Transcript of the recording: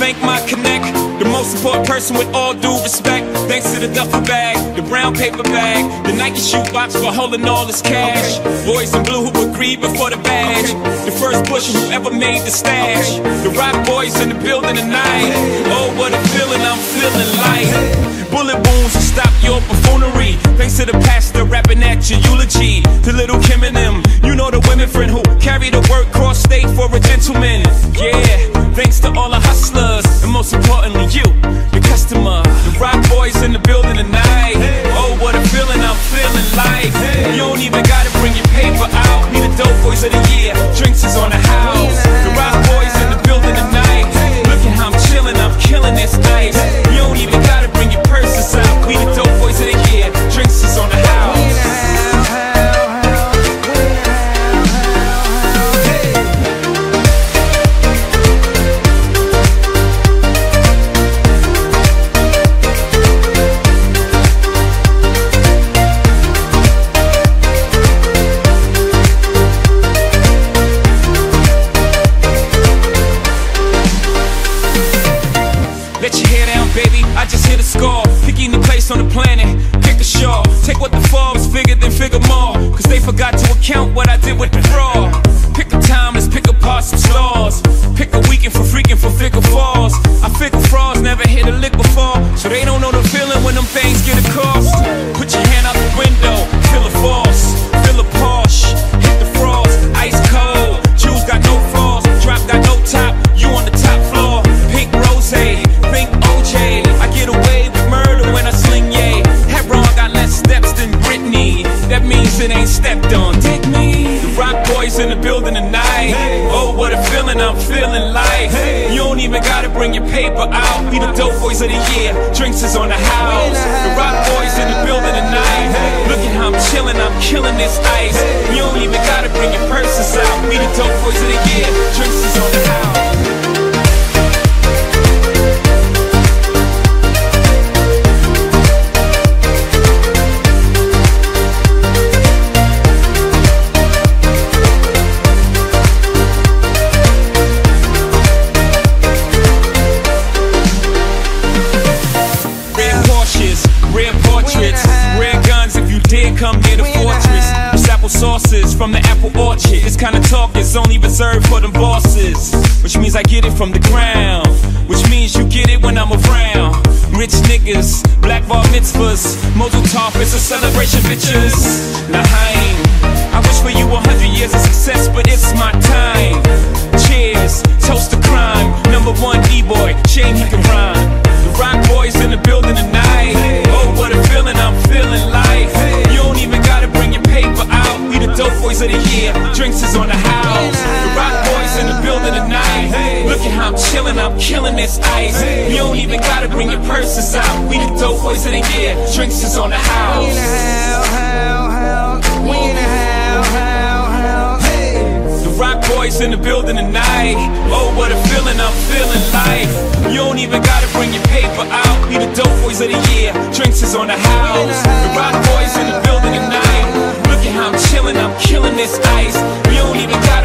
thank my connect, the most important person with all due respect. Thanks to the duffel bag, the brown paper bag, the Nike shoebox for holding all this cash. Boys in blue who agreed before the badge, the first pusher who ever made the stash. The rock boys in the building tonight. Oh, what a feeling I'm feeling like. Bullet wounds to stop your buffoonery. Thanks to the pastor rapping at your eulogy. To little Kim and them, you know the women friend who carry the word cross state for a gentleman. Yeah, thanks to all the hustlers, and most importantly you, the customer. The rock boys in the building tonight. Oh, what a feeling I'm feeling like. You don't even gotta bring your paper out. Be the dope boys of the year. Drinks is on the house. The rock boys in the building tonight. Look at how I'm chilling, I'm killing this ice. You don't even gotta bring your purses out. We the dope boys of the year. Drinks is on the house. Let your hair down, baby, I just hit a score. Pick any place on the planet, pick a shore. Take what the Forbes figured, then figure more. Cause they forgot to account what I did with the fraud. Pick a time, let's pick apart some stars. Pick a weekend for freaking for figure falls. I figure frauds never hit a lick before, so they don't know the feeling when them things get a cost. Put your hand out the window, feel a force, feel a Porsche, hit the frost, ice cold. Jewels got no flaws, drop got no top, you on the top floor. Pink rose, think OJ, I get away with murder when I sling yay. Hebron got less steps than Britney, that means it ain't stepped on, dig me. The rock boys in the building tonight. Oh, what a feeling I'm feeling like. You don't even gotta bring your paper out. Be the dope boys of the year. Drinks is on the house. The rock boys in the building tonight. Look at how I'm chilling, I'm killing this ice. You don't even gotta bring your purses out. Be the dope boys of the year. Drinks is on the house. Come near the fortress. There's apple sauces from the apple orchard. This kind of talk is only reserved for them bosses, which means I get it from the ground, which means you get it when I'm around. Rich niggas, black bar mitzvahs, Mosul Tov, it's a celebration, bitches. Naheim, I wish for you 100 years of success, but it's my time. Cheers, toast to crime. #1 D-boy, shame he can rhyme. The rock boys in the building tonight. Oh, what a feeling I'm feeling like. You don't even gotta bring your paper out. We the dope boys of the year. Drinks is on the house. The rock boys in the building tonight. Look at how I'm chilling, I'm killing this ice. You don't even gotta bring your purses out. We the dope boys of the year. Drinks is on the house. Rock boys in the building tonight. Oh, what a feeling I'm feeling like. You don't even gotta bring your paper out. Be the dope boys of the year. Drinks is on the house. The rock boys in the building tonight. Look at how I'm chilling, I'm killing this ice. You don't even gotta